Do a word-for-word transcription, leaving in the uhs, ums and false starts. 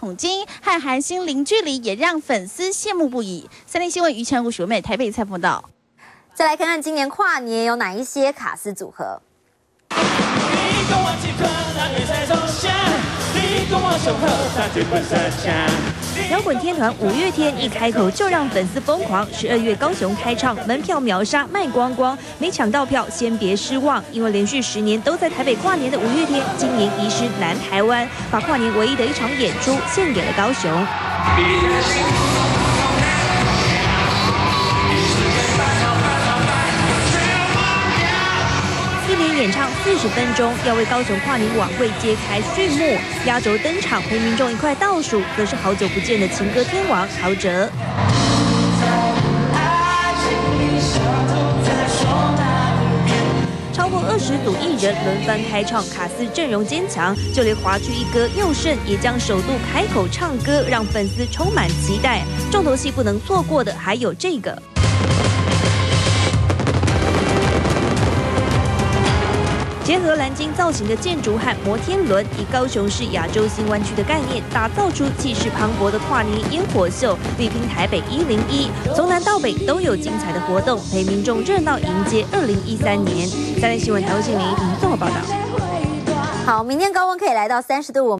桶金，和韩星零距离也让粉丝羡慕不已。三立新闻于晨、吴淑美台北采访报道。 再来看看今年跨年有哪一些卡司组合。 摇滚天团五月天一开口就让粉丝疯狂，十二月高雄开唱，门票秒杀卖光光，没抢到票先别失望，因为连续十年都在台北跨年的五月天，今年移师南台湾，把跨年唯一的一场演出献给了高雄。 一连演唱四十分钟，要为高雄跨年晚会揭开序幕。压轴登场，陪民众一块倒数，则是好久不见的情歌天王陶喆。超过二十组艺人轮番开唱，卡司阵容坚强，就连华剧一哥佑胜也将首度开口唱歌，让粉丝充满期待。重头戏不能错过的还有这个。 结合蓝鲸造型的建筑和摩天轮，以高雄市亚洲新湾区的概念，打造出气势磅礴的跨年烟火秀，力拼台北一零一，从南到北都有精彩的活动，陪民众热闹迎接二零一三年。三立新闻台湾新闻林综合报道。 好，明天高温可以来到三十度。